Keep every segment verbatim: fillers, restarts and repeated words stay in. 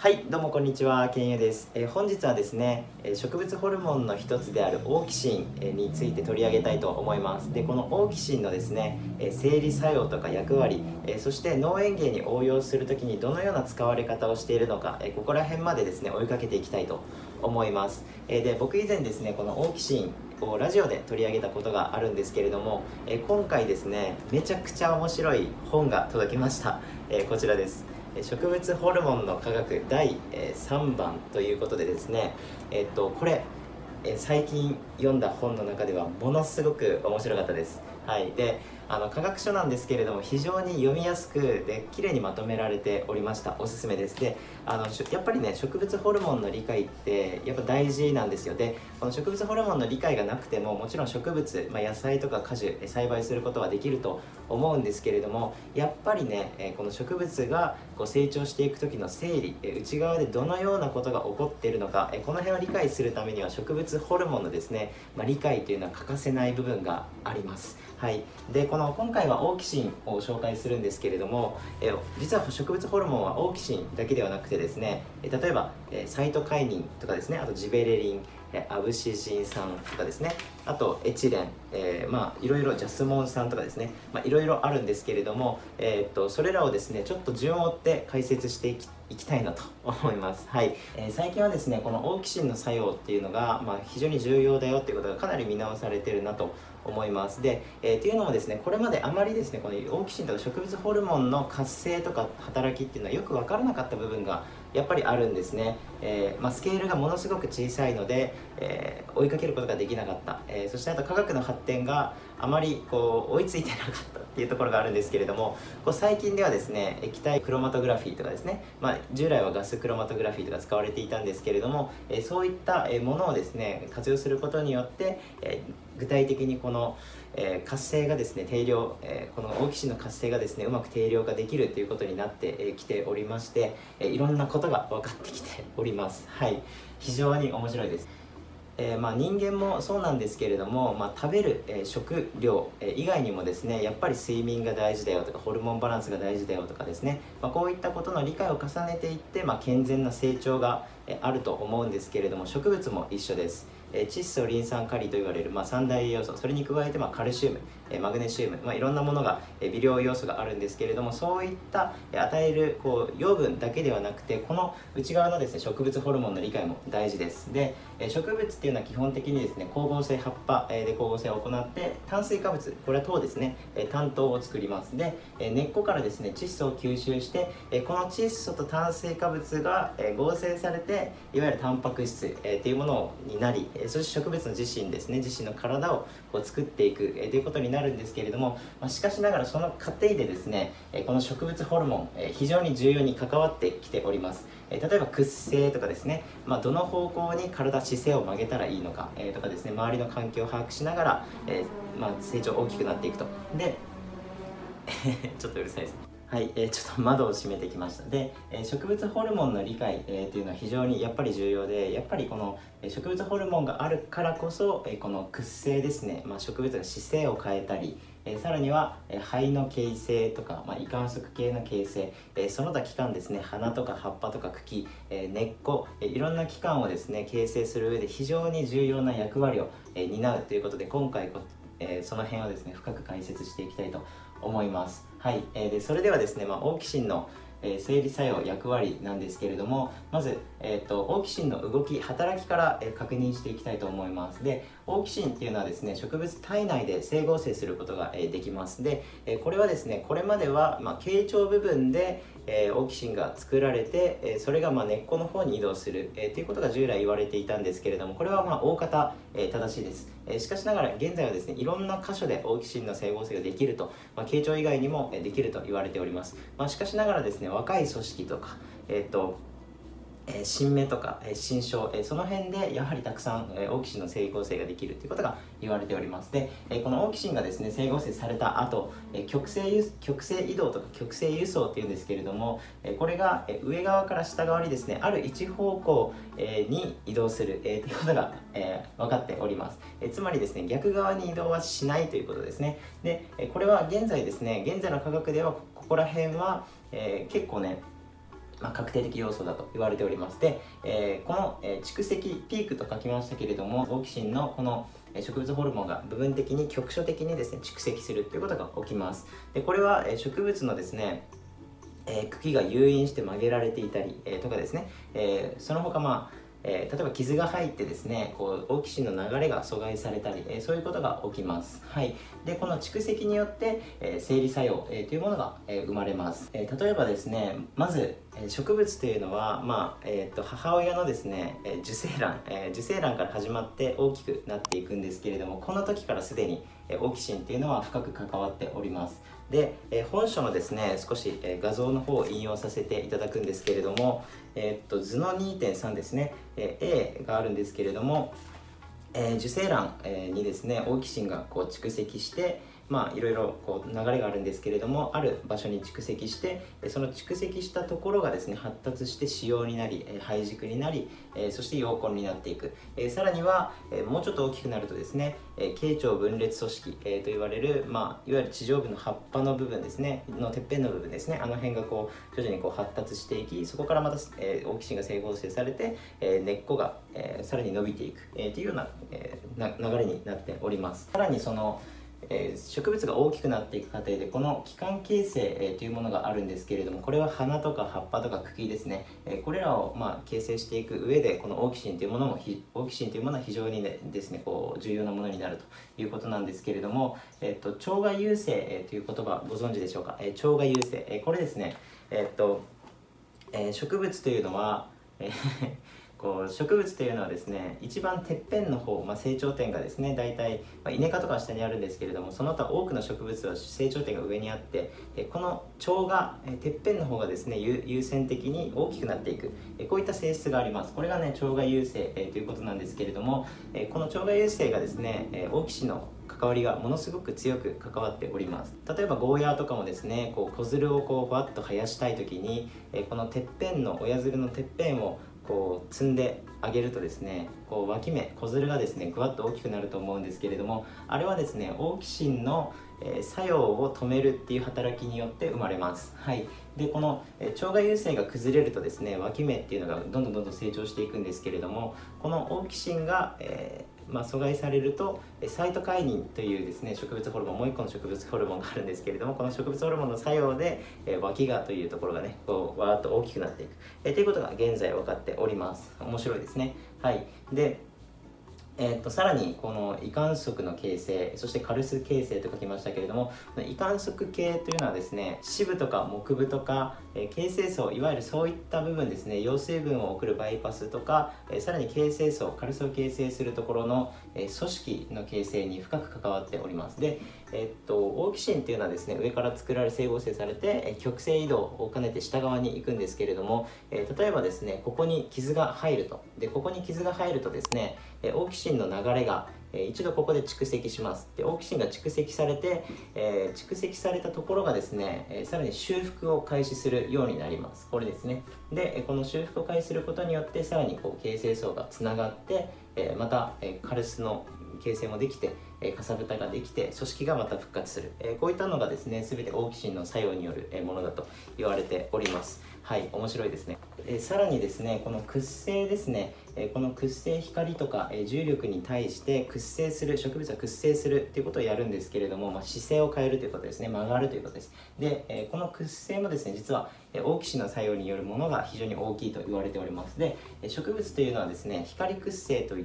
はい、どうもこんにちは、けんゆです。えー本日はですね、えー植物ホルモンの一つであるオーキシン、えーについて取り上げたいと思います。で、このオーキシンのですね、えー生理作用とか役割、えーそして脳園芸に応用するときにどのような使われ方をしているのか、えーここら辺までですね、追いかけていきたいと思います。えーで、僕以前ですね、このオーキシンをラジオで取り上げたことがあるんですけれども、えー今回ですね、めちゃくちゃ面白い本が届きました。えーこちらです。植物ホルモンの科学だいさんばんということでですね、えっと、これ最近読んだ本の中ではものすごく面白かったです。はい、であの科学書なんですけれども、非常に読みやすくで綺麗にまとめられておりました。おすすめです。であのやっぱりね、植物ホルモンの理解ってやっぱ大事なんですよ。でこの植物ホルモンの理解がなくても、もちろん植物、まあ、野菜とか果樹栽培することはできると思うんですけれども、やっぱりね、この植物がこう成長していく時の生理、内側でどのようなことが起こっているのか、この辺を理解するためには植物ホルモンのですね、まあ、理解というのは欠かせない部分があります。はい、でこの今回はオーキシンを紹介するんですけれども、え実は植物ホルモンはオーキシンだけではなくてですね、例えばサイトカイニンとかですね、あとジベレリン、アブシジン酸とかですね、あとエチレン、えー、まあいろいろジャスモン酸とかですね、まあいろいろあるんですけれども、えー、っとそれらをですねちょっと順を追って解説していきいきたいなと思います。はい、えー、最近はですねこのオーキシンの作用っていうのが、まあ、非常に重要だよっていうことがかなり見直されてるなと思います。で、えー、っていうのもですね、これまであまりですねこのオーキシンとか植物ホルモンの活性とか働きっていうのはよく分からなかった部分がやっぱりあるんですね。えーまあ、スケールがものすごく小さいので、えー追いかけることができなかった、えー、そしてあと科学の発展があまりこう追いついてなかったっていうところがあるんですけれども、こう最近ではですね液体クロマトグラフィーとかですね、まあ、従来はガスクロマトグラフィーとか使われていたんですけれども、えー、そういったものをですね活用することによって、えー、具体的にこの、えー、活性がですね定量、えー、このオーキシンの活性がですねうまく定量化できるということになってきておりまして、えー、いろんなことが分かってきております。はい、非常に面白いです。えーまあ、人間もそうなんですけれども、まあ、食べる、えー、食料、えー、以外にもですねやっぱり睡眠が大事だよとかホルモンバランスが大事だよとかですね、まあ、こういったことの理解を重ねていって、まあ、健全な成長が、えー、あると思うんですけれども、植物も一緒です。えー、窒素リン酸カリと言われる、まあ、三大栄養素、それに加えて、まあ、カルシウム、えー、マグネシウム、まあ、いろんなものが、えー、微量要素があるんですけれども、そういった、えー、与えるこう養分だけではなくて、この内側のですね植物ホルモンの理解も大事です。で、えー、植物っていうのは基本的にですね光合成、葉っぱで光合成を行って炭水化物、これは糖ですね、炭糖を作ります。で根っこからですね窒素を吸収して、この窒素と炭水化物が合成されていわゆるタンパク質っていうものになり、そして植物の自身ですね自身の体をこう作っていくということになるんですけれども、しかしながらその過程でですねこの植物ホルモン非常に重要に関わってきております。例えば屈性とかですね、まあ、どの方向に体姿勢を曲げたらいいのか、えー、とかですね周りの環境を把握しながら、えーまあ、成長大きくなっていくと。でちょっとうるさいですね。はい、えー、ちょっと窓を閉めてきました。で、えー、植物ホルモンの理解、えー、っていうのは非常にやっぱり重要で、やっぱりこの植物ホルモンがあるからこそ、えー、この屈性ですね、まあ、植物が姿勢を変えたり、えー、さらには、えー、肺の形成とか、まあ、胃管束系の形成、えー、その他器官ですね、花とか葉っぱとか茎、えー、根っこ、えー、いろんな器官をですね形成する上で非常に重要な役割を、えー、担うということで、今回こ、えー、その辺をですね深く解説していきたいと思います。はい、えー、でそれではですね、まあ、オーキシンのえー、生理作用役割なんですけれども、まず、えー、とオーキシンの動き働きから、えー、確認していきたいと思います。でオーキシンっていうのはですね植物体内で整合成することが、えー、できます。で、えー、これはですねこれまでは、まあ、茎長部分で、えー、オーキシンが作られて、えー、それがまあ根っこの方に移動する、えー、ということが従来言われていたんですけれども、これはまあ大方、えー、正しいです。えー、しかしながら現在はですねいろんな箇所でオーキシンの整合性ができると、まあ、茎長以外にも、えー、できると言われております。まあ、しかしながらですね若い組織とか、えっとえー、新芽とか、えー、新生、えー、その辺でやはりたくさん、えー、オーキシンの整合性ができるということが言われております。で、えー、このオーキシンがですね整合性された後、えー、極性輸極性移動とか極性輸送っていうんですけれども、えー、これが、えー、上側から下側にですねある一方向、えー、に移動する、えー、ということが、えー、分かっております。えー、つまりですね逆側に移動はしないということですね。で、えー、これは現在ですね現在の科学ではここら辺は、えー、結構ねまあ、確定的要素だと言われております。で、えー、この、えー、蓄積ピークと書きましたけれども、オーキシンのこの植物ホルモンが部分的に局所的にですね蓄積するということが起きます。でこれは植物のですね、えー、茎が誘引して曲げられていたり、えー、とかですね、えー、その他まあえー、例えば傷が入ってですねこうオーキシンの流れが阻害されたり、えー、そういうことが起きます。はい、でこの蓄積によって、えー、生理作用、えー、というものが、えー、生まれます。えー、例えばですねまず、えー、植物というのは、まあえー、と母親のですね、えー、受精卵、えー、受精卵から始まって大きくなっていくんですけれども、この時からすでに、えー、オーキシンというのは深く関わっております。で、えー、本書のですね少し、えー、画像の方を引用させていただくんですけれども、えー、っと図の にてんさん ですね、えー、A があるんですけれども、えー、受精卵、えー、にですねオーキシンがこう蓄積して、まあいろいろこう流れがあるんですけれども、ある場所に蓄積して、その蓄積したところがですね発達して子葉になり、胚軸になり、そして葉根になっていく。さらにはもうちょっと大きくなるとですね経腸分裂組織と言われる、まあ、いわゆる地上部の葉っぱの部分ですねのてっぺんの部分ですね、あの辺がこう徐々にこう発達していき、そこからまた、えー、オーキシンが整合性されて、えー、根っこが、えー、さらに伸びていく、えー、というような、えー、な流れになっております。さらにそのえー、植物が大きくなっていく過程でこの器官形成、えー、というものがあるんですけれども、これは花とか葉っぱとか茎ですね、えー、これらを、まあ、形成していく上でこのオーキシンというものもオーキシンというものは非常に、ね、ですねこう重要なものになるということなんですけれども、えー、と腸外優生、えー、という言葉ご存知でしょうか。えー、腸外優生、えー、これですね、えーとえー、植物というのは、えーこう植物というのはですね一番てっぺんの方、まあ、成長点がですね大体、まあ、イネ科とかは下にあるんですけれども、その他多くの植物は成長点が上にあって、えこの腸がえてっぺんの方がですね優先的に大きくなっていく、えこういった性質があります。これがね腸外優生、えということなんですけれども、えこの腸外優生がですね、えオーキシンの関わりがものすごく強く関わっております。例えばゴーヤーとかもですねこう子づるをこうふわっと生やしたい時に、えこのてっぺんの親づるのてっぺんをこう積んであげるとですねこう脇芽子づるがですねぐわっと大きくなると思うんですけれども、あれはですねオーキシンの、えー、作用を止めるっていう働きによって生まれます。はい、でこの、えー、腸外優生が崩れるとですね脇芽っていうのがどんどんどんどん成長していくんですけれども、このオーキシンが、えーまあ、阻害されるとサイトカイニンというですね植物ホルモン、もう一個の植物ホルモンがあるんですけれども、この植物ホルモンの作用で、えー、脇がというところがねこうわーっと大きくなっていく、えー、ということが現在分かっております。面白いですね。はい、でえー、とさらにこの胃管束の形成、そしてカルス形成と書きましたけれども、胃管束系というのはですね支部とか木部とか、えー、形成層、いわゆるそういった部分ですね、羊水分を送るバイパスとか、えー、さらに形成層、カルスを形成するところの、えー、組織の形成に深く関わっております。で、えー、とオーキシンというのはですね上から作られ整合性されて、えー、極性移動を兼ねて下側に行くんですけれども、えー、例えばですねここに傷が入ると、でここに傷が入るとですねオーキシンの流れが一度ここで蓄積します。でオーキシンが蓄積されて、えー、蓄積されたところがですね、えー、さらに修復を開始するようになります。これですね。でこの修復を開始することによってさらにこう形成層がつながって、えー、また、えー、カルスの形成もできて、えー、かさぶたができて組織がまた復活する、えー、こういったのがですね全てオーキシンの作用によるものだと言われております。はい、面白いですね。えー、さらにですねこの屈性ですね、えー、この屈性光とか、えー、重力に対して屈性する、植物は屈性するということをやるんですけれども、まあ、姿勢を変えるということですね、曲がるということです。で、えー、この屈性もですね実はオーキシンの作用によるものが非常に大きいと言われております。で植物というのはですね光屈性といって、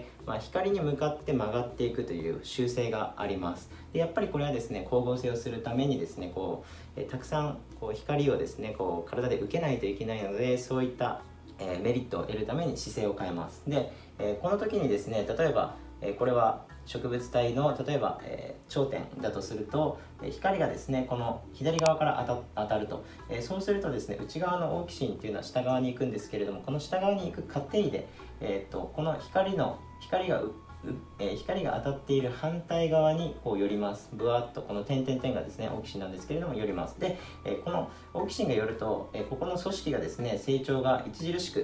まあ、光に向かって曲がっていくという習性があります。でやっぱりこれはですね光合成をするためにですねこう、えー、たくさんこう光をですねこう体で受けないといけないので、そういった、えー、メリットを得るために姿勢を変えます。で、えー、この時にですね例えば、えー、これは植物体の例えば、えー、頂点だとすると、えー、光がですねこの左側から当 た, 当たると、えー、そうするとですね内側のオーキシンっていうのは下側に行くんですけれども、この下側に行く過程で、えー、とこの光の光がえー、光が当たっている反対側にこう寄ります。ブワッとこの点々点がですねオーキシンなんですけれども寄ります。で、えー、このオーキシンが寄ると、えー、ここの組織がですね成長が著しく、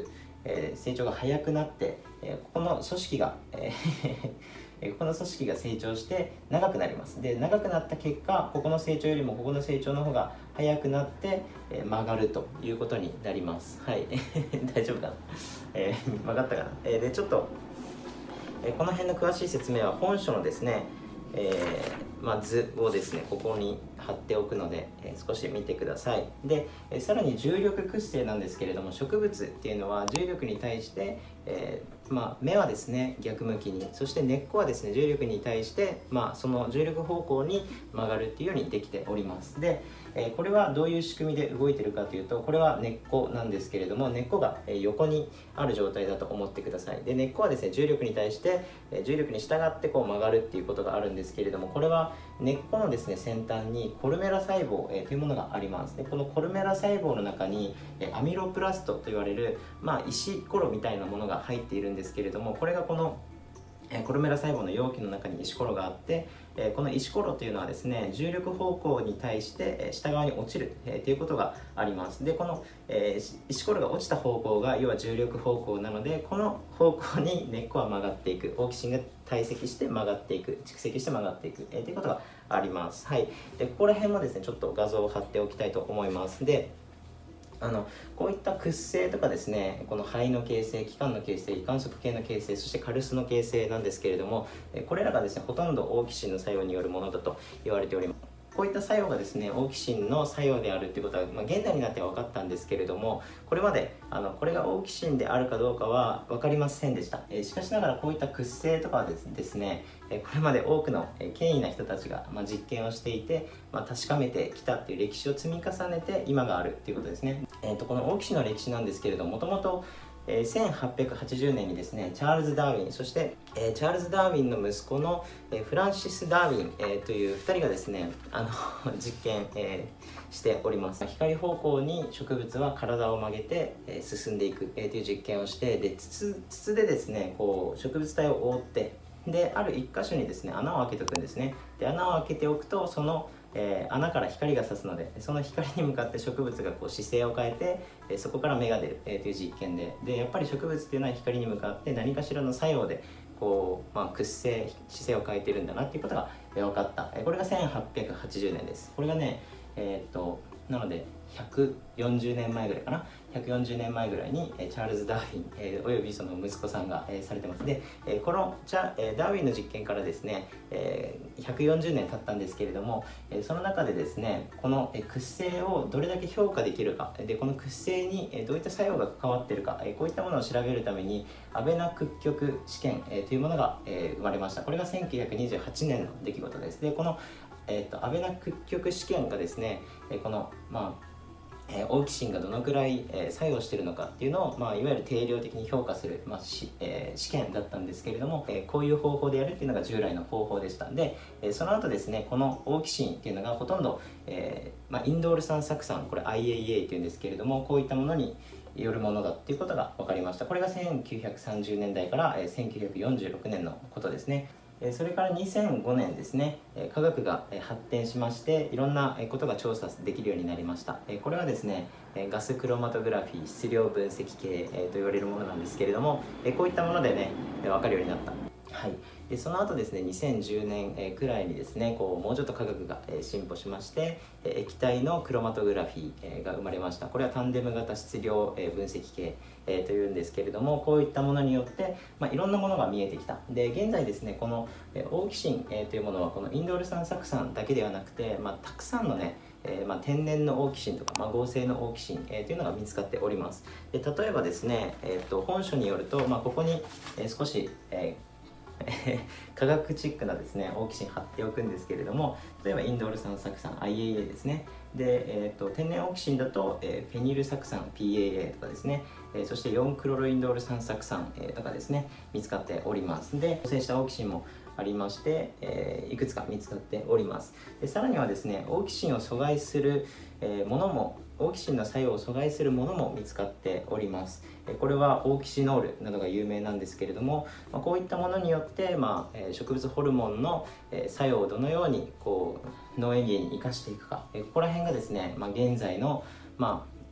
えー、成長が早くなって、えー、ここの組織が、えー、ここの組織が成長して長くなります。で長くなった結果、ここの成長よりもここの成長の方が早くなって、えー、曲がるということになります。はい大丈夫かな、えー、分かったかな、えー、でちょっと、えー、この辺の詳しい説明は本書のですね、えーまあ、図をですねここに貼っておくので、えー、少し見てください。で、えー、さらに重力屈折なんですけれども、植物っていうのは重力に対して、えーまあ、芽はですね逆向きに、そして根っこはですね重力に対して、まあ、その重力方向に曲がるっていうようにできております。で、えー、これはどういう仕組みで動いてるかというと、これは根っこなんですけれども、根っこが横にある状態だと思ってください。で根っこはですね重力に対して重力に従ってこう曲がるっていうことがあるんですけれども、これは根っこのですね先端にコルメラ細胞、えー、というものがあります。でこのコルメラ細胞の中に、えー、アミロプラストと言われる、まあ、石ころみたいなものが入っているんですけれども、これがこのコルメラ細胞の容器の中に石ころがあって、この石ころというのはですね重力方向に対して下側に落ちるということがあります。でこの石ころが落ちた方向が要は重力方向なので、この方向に根っこは曲がっていく、オキシンが堆積して曲がっていく、蓄積して曲がっていくということがあります。はい、でここら辺もですねちょっと画像を貼っておきたいと思います。であのこういった屈性とかですね、この肺の形成、気管の形成、胃管束系の形成、そしてカルスの形成なんですけれども、これらがですねほとんどオーキシンの作用によるものだと言われております。こういった作用がですねオーキシンの作用であるということは、まあ、現代になっては分かったんですけれども、これまであのこれがオーキシンであるかどうかは分かりませんでした。えー、しかしながらこういった屈性とかはですですね、えー、これまで多くの、えー、権威な人たちが、まあ、実験をしていて、まあ、確かめてきたっていう歴史を積み重ねて今があるっていうことですね。えー、とこのオーキシンの歴史なんですけれども、もともとえー、せんはっぴゃくはちじゅうねんにですねチャールズ・ダーウィン、そして、えー、チャールズ・ダーウィンの息子の、えー、フランシス・ダーウィン、えー、というふたりがですねあの実験、えー、しております。光方向に植物は体を曲げて、えー、進んでいく、えー、という実験をして、で 筒, 筒でですねこう植物体を覆って、である一箇所にですね穴を開けておくんですね。で穴を開けておくと、そのえー、穴から光が差すので、その光に向かって植物がこう姿勢を変えて、えー、そこから芽が出る、えー、という実験で、でやっぱり植物っていうのは光に向かって何かしらの作用でこう、まあ、屈性姿勢を変えてるんだなっていうことが、えー、分かった、えー、これがせんはっぴゃくはちじゅうねんです。これがねえー、っとなのでひゃくよんじゅうねんまえぐらいかな、ひゃくよんじゅうねんまえぐらいに、えー、チャールズ・ダーウィン、えー、およびその息子さんが、えー、されてます。で、えー、このチャ、えー、ダーウィンの実験からですね、えー、ひゃくよんじゅうねん経ったんですけれども、えー、その中でですねこの、えー、屈性をどれだけ評価できるか、でこの屈性に、えー、どういった作用が関わっているか、えー、こういったものを調べるためにアベナ屈曲試験、えー、というものが、えー、生まれました。これがせんきゅうひゃくにじゅうはちねんの出来事です。でこのえー、とアベナ屈曲試験がですね、えー、このまあえー、オーキシンがどのくらい、えー、作用しているのかっていうのを、まあ、いわゆる定量的に評価する、まあしえー、試験だったんですけれども、えー、こういう方法でやるっていうのが従来の方法でした。で、えー、その後ですねこのオーキシンっていうのがほとんど、えーまあ、インドール酸酢酸、これ アイエーエー っていうんですけれども、こういったものによるものだっていうことが分かりました。これがせんきゅうひゃくさんじゅうねんだいからせんきゅうひゃくよんじゅうろくねんのことですね。それからにせんごねんですね、科学が発展しましていろんなことが調査できるようになりました。これはですねガスクロマトグラフィー、質量分析系と言われるものなんですけれども、こういったものでね分かるようになった。はい、でその後ですねにせんじゅうねんくらいにですねこうもうちょっと科学が進歩しまして、液体のクロマトグラフィーが生まれました。これはタンデム型質量分析系というんですけれども、こういったものによって、まあ、いろんなものが見えてきた。で現在ですねこのオーキシンというものはこのインドール酸酢酸だけではなくて、まあ、たくさんのねえーまあ、天然のオーキシンとか、まあ、合成のオーキシン、えー、というのが見つかっております。で例えばですね、えー、と本書によると、まあ、ここに、えー、少し、えー科学チックなですねオーキシン貼っておくんですけれども、例えばインドール酸酢酸 アイエーエー ですね。で、えー、と天然オキシンだと、えー、フェニル酢酸 ピーエーエー とかですね、えー、そしてよんクロロインドール酸酢酸、えー、とかですね見つかっております。で合成したオキシンもありまして、えー、いくつか見つかっております。でさらにはですねオーキシンを阻害する、えー、ものもオーキシンの作用を阻害するものも見つかっております。これはオーキシノールなどが有名なんですけれども、こういったものによって、まあ、植物ホルモンの作用をどのようにこう農園芸に生かしていくか、ここら辺がですね、まあ、現在の、まあ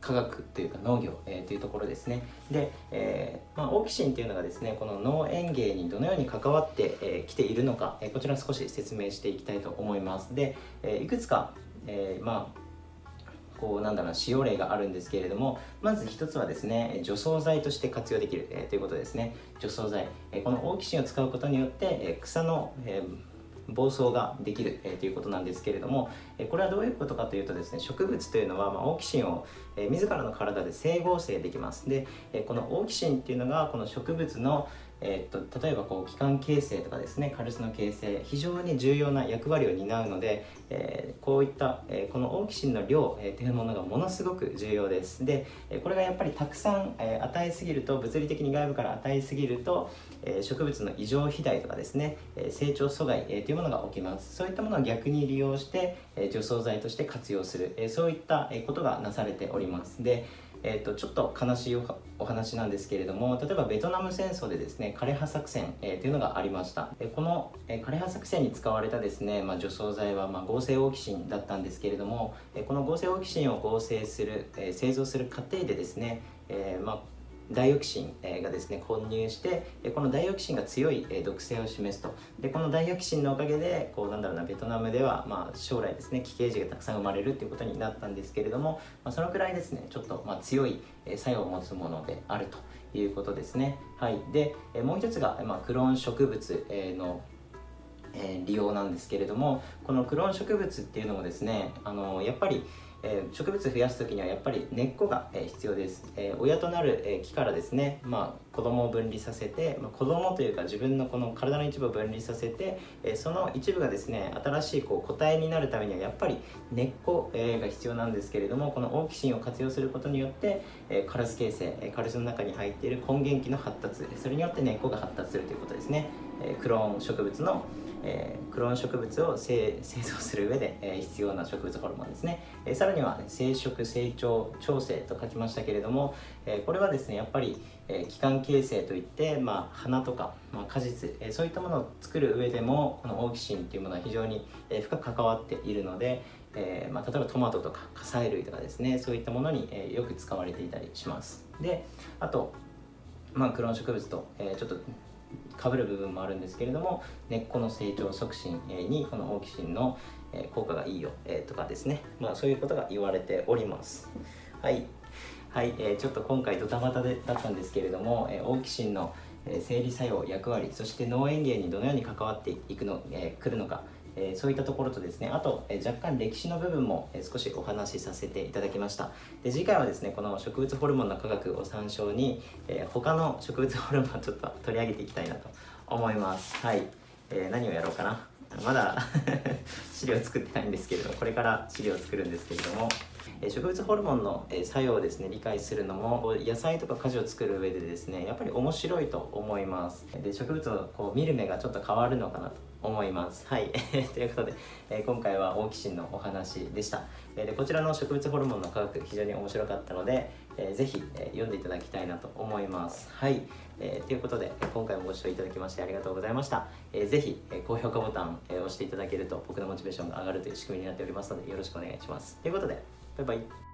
科学というか農業、えー、というところですね。で、えーまあ、オーキシンというのがですね、この農園芸にどのように関わってき、えー、ているのか、えー、こちら少し説明していきたいと思います。で、えー、いくつか、えー、まあこうなんだろう使用例があるんですけれども、まず一つはですね、除草剤として活用できる、えー、ということですね。除草剤、えー、このオーキシンを使うことによって、えー、草の、えー暴走ができる、えー、ということなんですけれども、えー、これはどういうことかというとですね、植物というのは、まあ、オーキシンを、えー、自らの体で整合性できます。で、えー、このオーキシンっていうのがこの植物のえー、っと例えばこう器官形成とかですね、カルスの形成、非常に重要な役割を担うので、えー、こういった、えー、このオーキシンの量、えー、というものがものすごく重要です。で、これがやっぱりたくさん、えー、与えすぎると、物理的に外部から与えすぎると、えー、植物の異常肥大とかですね、えー、成長阻害、えー、というものが起きます。そういったものを逆に利用して、えー、除草剤として活用する、えー、そういったことがなされております。で、えー、とちょっと悲しいお話なんですけれども、例えばベトナム戦争でですね、枯葉作戦、えー、というのがありました。でこの、えー、枯葉作戦に使われたですね、まあ、除草剤は、まあ、合成オーキシンだったんですけれども、えー、この合成オーキシンを合成する、えー、製造する過程でですね、えーまあダイオキシンがですね混入して、このダイオキシンが強い毒性を示すと。でこのダイオキシンのおかげでこうなんだろうなベトナムでは、まあ、将来ですね奇形児がたくさん生まれるということになったんですけれども、まあ、そのくらいですねちょっとまあ強い作用を持つものであるということですね。はい、でもう一つが、まあ、クローン植物の利用なんですけれども、このクローン植物っていうのもですね、あのやっぱりえー、植物増やす時にはやっぱり根っこが、えー、必要です。えー、親となる、えー、木からですね、まあ、子供を分離させて、まあ、子供というか自分のこの体の一部を分離させて、えー、その一部がですね新しいこう個体になるためにはやっぱり根っこ、えー、が必要なんですけれども、このオーキシンを活用することによって、えー、カルス形成、えー、カルスの中に入っている根源基の発達、それによって根っこが発達するということですね。えー、クローン植物のえー、クローン植物を製造する上で、えー、必要な植物ホルモンですね。えー、さらには生殖成長調整と書きましたけれども、えー、これはですねやっぱり、えー、器官形成といって、まあ、花とか、まあ、果実、えー、そういったものを作る上でもこのオーキシンというものは非常に、えー、深く関わっているので、えーまあ、例えばトマトとか果菜類とかですね、そういったものに、えー、よく使われていたりします。であと、まあ、クローン植物と、えー、ちょっと被る部分もあるんですけれども、根っこの成長促進にこのオーキシンの効果がいいよとかですね、まあ、そういうことが言われております。はい、はい、ちょっと今回ドタバタでだったんですけれども、オーキシンの生理作用、役割、そして農園芸にどのように関わっていくの、えー、来るのか、えー、そういったところとですね、あと、えー、若干歴史の部分も、えー、少しお話しさせていただきました。で次回はですね、この植物ホルモンの科学を参照に、えー、他の植物ホルモンをちょっと取り上げていきたいなと思います。はい、えー、何をやろうかな。まだ資料作ってないんですけれども、これから資料を作るんですけれども、植物ホルモンの作用をですね理解するのも野菜とか果樹を作る上でですねやっぱり面白いと思います。で植物をこう見る目がちょっと変わるのかなと思います。はいということで、え今回はオーキシンのお話でした。でこちらの植物ホルモンの科学非常に面白かったので、えー、ぜひ、えー、読んでいただきたいなと思います。はい、えー、ということで今回もご視聴いただきましてありがとうございました。えー、ぜひ、えー、高評価ボタンを、えー、押していただけると僕のモチベーションが上がるという仕組みになっておりますのでよろしくお願いします。ということでバイバイ。